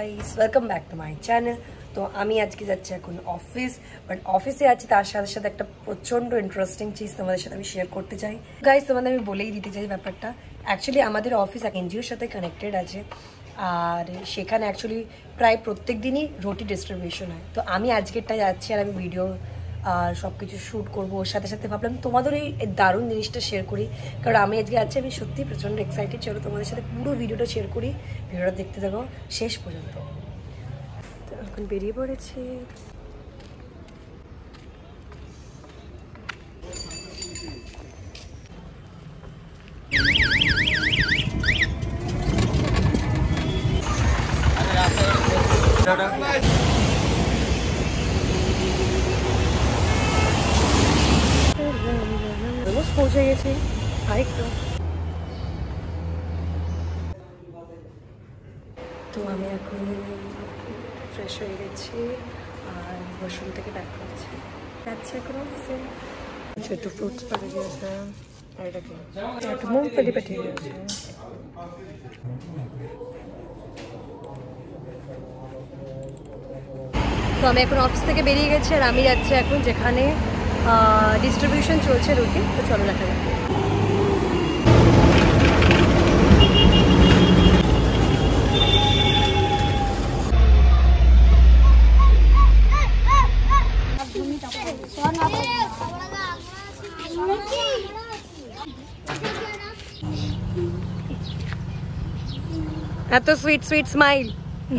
Guys, welcome back to my channel. তো আমি আজকে যাচ্ছি এখন অফিস, বাট অফিসে আছি তার সাথে সাথে একটা প্রচণ্ড ইন্টারেস্টিং চিজ তোমাদের সাথে আমি শেয়ার করতে চাই। গাইস, তোমাদের আমি বলেই দিতে চাই ব্যাপারটা। অ্যাকচুয়ালি আমাদের অফিস এক এনজিওর সাথে কানেক্টেড আছে, আর সেখানে অ্যাকচুয়ালি প্রায় প্রত্যেক দিনই রুটি ডিস্ট্রিবিউশন হয়। তো আমি আজকেরটা যাচ্ছি আর আমি ভিডিও আর সব কিছু শ্যুট করবো। ওর সাথে সাথে ভাবলাম তোমাদের এই দারুণ জিনিসটা শেয়ার করি, কারণ আমি আজকে আছি, আমি সত্যিই প্রচণ্ড এক্সাইটেড। চলো তোমাদের সাথে পুরো ভিডিওটা শেয়ার করি, ভিডিওটা দেখতে থাকো শেষ পর্যন্ত। তো এখন বেরিয়ে পড়েছি। পৌঁছে গেছি আরেকটু। তো আমি এখন ফ্রেশ হয়ে গেছি আর ওয়াশরুম থেকে ব্যাক করছি, যাচ্ছি এখন অফিসে। একটু ফ্রুটস পাঠিয়ে দিয়েছে আর এটা কি একটু মুংফলি পাঠিয়ে দিয়েছে। তো আমি এখন অফিস থেকে বেরিয়ে গেছি আর আমি যাচ্ছি এখন যেখানে ডিস্ট্রিবিউশন চলছে রুটি। তো চলো দেখা যাক। এত সুইট সুইট স্মাইল।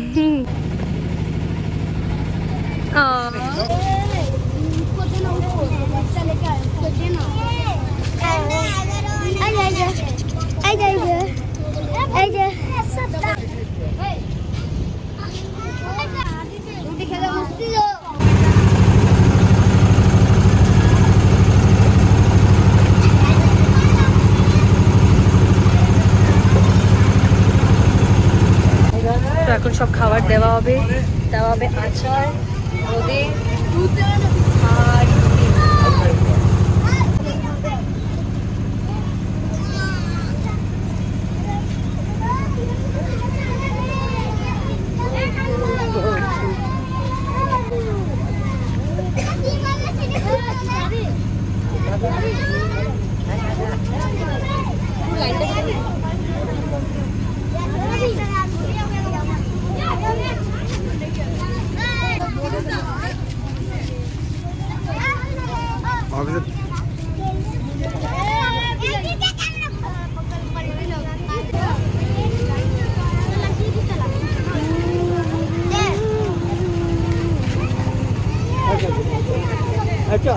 তো এখন সব খাবার দেওয়া হবে আচার, রোদে আর अच्छा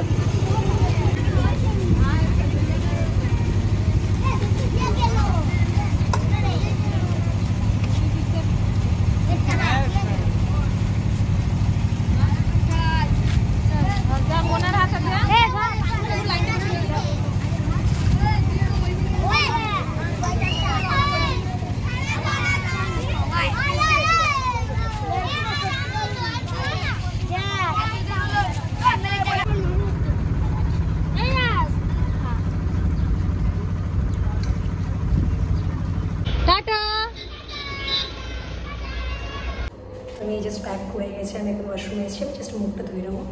আমি জাস্ট প্যাক করে গেছি। আমি এখন ওয়াশরুমে এসেছি, আমি জাস্ট মুখটা ধুয়ে নেবো।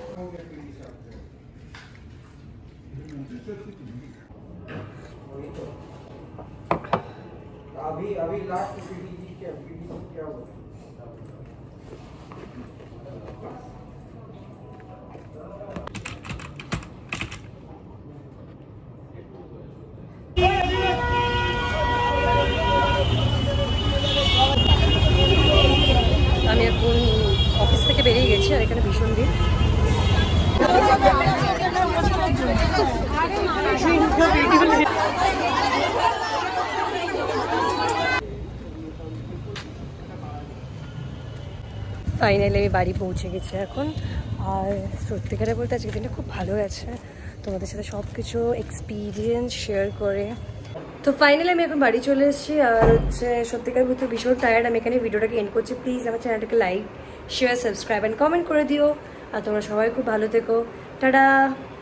अभी लास्ट पीडीजी क्या हुआ? আমি এখন অফিস থেকে বেরিয়ে গেছি আর এখানে ভীষণ ভিড়। ফাইনালি আমি বাড়ি পৌঁছে গেছি এখন। আর সত্যিকারে বলতে আজকে দিনটা খুব ভালো গেছে, তোমাদের সাথে সব কিছু এক্সপিরিয়েন্স শেয়ার করে। তো ফাইনালি আমি এখন বাড়ি চলে এসেছি আর হচ্ছে সত্যিকার বলতে ভীষণ টায়ার্ড। আমি এখানে ভিডিওটাকে এন্ড করছি। প্লিজ আমার চ্যানেলটাকে like, share, subscribe and comment করে দিও। আর তোমরা সবাই খুব ভালো থেকো। টাটা।